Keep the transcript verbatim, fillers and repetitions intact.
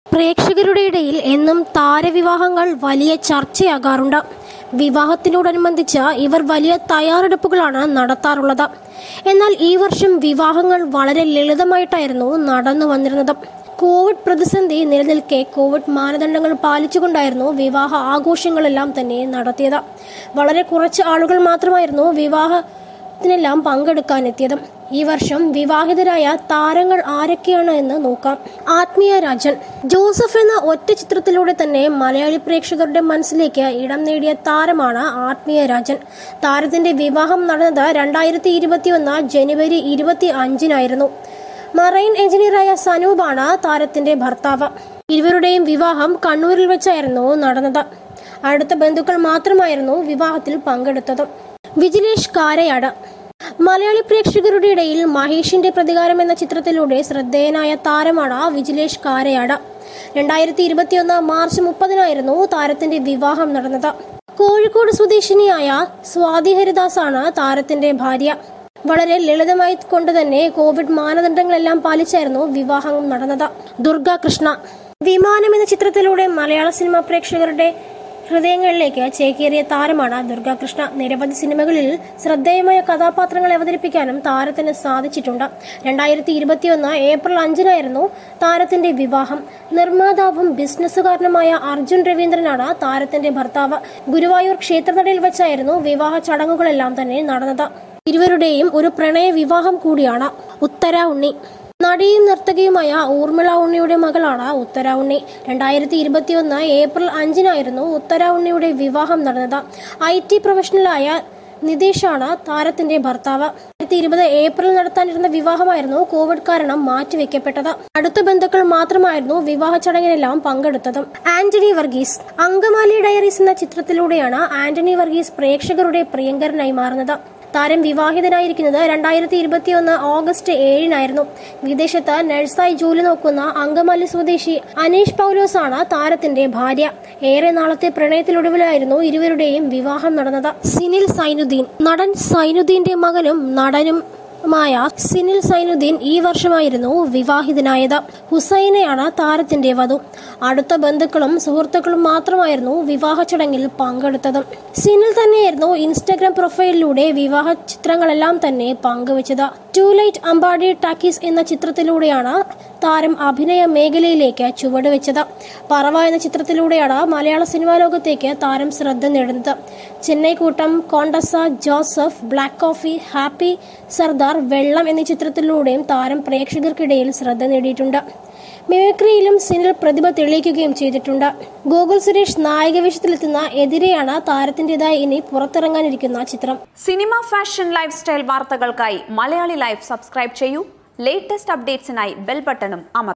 പ്രേക്ഷകരുടെ ഇടയിൽ എന്നും താരവിവാഹങ്ങൾ വലിയ ചർച്ചയാകാറുണ്ട്. വിവാഹത്തിനോടനുബന്ധിച്ച് ഇവർ വലിയ തയ്യാറെടുപ്പുകളാണ് നടത്താറുള്ളത്. എന്നാൽ ഈ വർഷം വിവാഹങ്ങൾ വളരെ ലളിതമായിട്ടായിരുന്നു നടന്നു വന്നിരുന്നത്. കോവിഡ് പ്രതിസന്ധി നിലനിൽക്കെ കോവിഡ് മാനദണ്ഡങ്ങൾ പാലിച്ചുകൊണ്ടായിരുന്നു വിവാഹ ആഘോഷങ്ങളെല്ലാം തന്നെ നടത്തിയത്. വളരെ കുറച്ച് ആളുകൾ മാത്രമായിരുന്നു വിവാഹത്തിനെല്ലാം പങ്കെടുക്കാനെത്തിയത്. ഈ വർഷം വിവാഹിതരായ താരങ്ങൾ ആരൊക്കെയാണ് എന്ന് നോക്കാം. ആത്മീയ രാജൻ ജോസഫ് എന്ന ഒറ്റ ചിത്രത്തിലൂടെ തന്നെ മലയാളി പ്രേക്ഷകരുടെ മനസ്സിലേക്ക് ഇടം നേടിയ താരമാണ് ആത്മീയ രാജൻ. താരത്തിന്റെ വിവാഹം നടന്നത് രണ്ടായിരത്തി ഇരുപത്തി ഒന്ന് ജനുവരി ഇരുപത്തി അഞ്ചിനായിരുന്നു. മറൈൻ എഞ്ചിനീയറായ സനൂപാണ് താരത്തിന്റെ ഭർത്താവ്. ഇരുവരുടെയും വിവാഹം കണ്ണൂരിൽ വെച്ചായിരുന്നു നടന്നത്. അടുത്ത ബന്ധുക്കൾ മാത്രമായിരുന്നു വിവാഹത്തിൽ പങ്കെടുത്തത്. വിജിലേഷ് കാരയാട് മലയാളി പ്രേക്ഷകരുടെ ഇടയിൽ മഹേഷിന്റെ പ്രതികാരം എന്ന ചിത്രത്തിലൂടെ ശ്രദ്ധേയനായ താരമാണ് വിജിലേഷ് കാരയാട്. രണ്ടായിരത്തി ഇരുപത്തിയൊന്ന് മാർച്ച് മുപ്പതിനായിരുന്നു താരത്തിന്റെ വിവാഹം നടന്നത്. കോഴിക്കോട് സ്വദേശിനിയായ സ്വാതി ഹരിദാസ് ആണ് താരത്തിന്റെ ഭാര്യ. വളരെ ലളിതമായി കൊണ്ട് തന്നെ കോവിഡ് മാനദണ്ഡങ്ങളെല്ലാം പാലിച്ചായിരുന്നു വിവാഹം നടന്നത്. ദുർഗ കൃഷ്ണ വിമാനം എന്ന ചിത്രത്തിലൂടെ മലയാള സിനിമ പ്രേക്ഷകരുടെ ഹൃദയങ്ങളിലേക്ക് ചേക്കേറിയ താരമാണ് ദുർഗ കൃഷ്ണ. നിരവധി സിനിമകളിൽ ശ്രദ്ധേയമായ കഥാപാത്രങ്ങൾ അവതരിപ്പിക്കാനും താരത്തിന് സാധിച്ചിട്ടുണ്ട്. രണ്ടായിരത്തി ഇരുപത്തിയൊന്ന് ഏപ്രിൽ അഞ്ചിനായിരുന്നു താരത്തിന്റെ വിവാഹം. നിർമ്മാതാവും ബിസിനസ്സുകാരനുമായ അർജുൻ രവീന്ദ്രനാണ് താരത്തിന്റെ ഭർത്താവ്. ഗുരുവായൂർ ക്ഷേത്രനടയിൽ വെച്ചായിരുന്നു വിവാഹ ചടങ്ങുകളെല്ലാം തന്നെ നടന്നത്. ഇരുവരുടെയും ഒരു പ്രണയ വിവാഹം കൂടിയാണ്. ഉത്തര ഉണ്ണി നടിയും നർത്തകിയുമായ ഊർമിള ഉണ്ണിയുടെ മകളാണ് ഉത്തര ഉണ്ണി. രണ്ടായിരത്തി ഇരുപത്തിയൊന്ന് ഏപ്രിൽ അഞ്ചിനായിരുന്നു ഉത്തര ഉണ്ണിയുടെ വിവാഹം നടന്നത്. ഐ ടി പ്രൊഫഷണലായ നിതേഷാണ് താരത്തിന്റെ ഭർത്താവ്. രണ്ടായിരത്തി ഇരുപത് ഏപ്രിൽ നടത്താനിരുന്ന വിവാഹമായിരുന്നു കോവിഡ് കാരണം മാറ്റിവെക്കപ്പെട്ടത്. അടുത്ത ബന്ധുക്കൾ മാത്രമായിരുന്നു വിവാഹ ചടങ്ങിനെല്ലാം പങ്കെടുത്തത്. ആന്റണി വർഗീസ് അങ്കമാലി ഡയറീസ് എന്ന ചിത്രത്തിലൂടെയാണ് ആന്റണി വർഗീസ് പ്രേക്ഷകരുടെ പ്രിയങ്കരനായി മാറുന്നത്. താരം വിവാഹിതനായിരിക്കുന്നത് രണ്ടായിരത്തി ഇരുപത്തിയൊന്ന് ഓഗസ്റ്റ് ഏഴിനായിരുന്നു. വിദേശത്ത് നഴ്സായി ജോലി നോക്കുന്ന അങ്കമാലി സ്വദേശി അനീഷ് പൗലോസ് ആണ് താരത്തിന്റെ ഭാര്യ. ഏറെ നാളത്തെ പ്രണയത്തിലൊടുവിലായിരുന്നു ഇരുവരുടെയും വിവാഹം നടന്നത്. സിനിൽ സൈനുദ്ദീൻ നടൻ സൈനുദ്ദീന്റെ മകനും നടനും മായ സിനിൽ സൈനുദ്ദീൻ ഈ വർഷമായിരുന്നു വിവാഹിതനായത്. ഹുസൈനയാണ് താരത്തിന്റെ വധു. അടുത്ത ബന്ധുക്കളും സുഹൃത്തുക്കളും മാത്രമായിരുന്നു വിവാഹ ചടങ്ങിൽ പങ്കെടുത്തത്. സിനിൽ തന്നെയായിരുന്നു ഇൻസ്റ്റഗ്രാം പ്രൊഫൈലിലൂടെ വിവാഹ ചിത്രങ്ങളെല്ലാം തന്നെ പങ്കുവച്ചത്. ടു ലൈറ്റ് അമ്പാടി ടാക്കീസ് എന്ന ചിത്രത്തിലൂടെയാണ് താരം അഭിനയ മേഖലയിലേക്ക് ചുവടുവെച്ചത്. പറവ എന്ന ചിത്രത്തിലൂടെയാണ് മലയാള സിനിമാ ലോകത്തേക്ക് താരം ശ്രദ്ധ നേടുന്നത്. Chennai Koottam, Contessa, Joseph, Black Coffee, Happy, Sardar, Vellam എന്നീ ചിത്രത്തിലൂടെയും താരം പ്രേക്ഷകർക്കിടയിൽ ശ്രദ്ധ നേടിയിട്ടുണ്ട്. മിമിക്രിയിലും സിനിൽ പ്രതിഭ തെളിയിക്കുകയും ചെയ്തിട്ടുണ്ട്. ഗോകുൽ സുരേഷ് നായകവേഷത്തിലെത്തുന്ന എതിരെയാണ് താരത്തിന്റേതായി ഇനി പുറത്തിറങ്ങാനിരിക്കുന്ന ചിത്രം. സിനിമ, ഫാഷൻ, ലൈഫ് സ്റ്റൈൽ വാർത്തകൾക്കായി മലയാളി ലൈഫ് സബ്സ്ക്രൈബ് ചെയ്യൂ. ലേറ്റസ്റ്റ് അപ്ഡേറ്റ്സിനായി ബെൽ ബട്ടണും അമർത്തുക.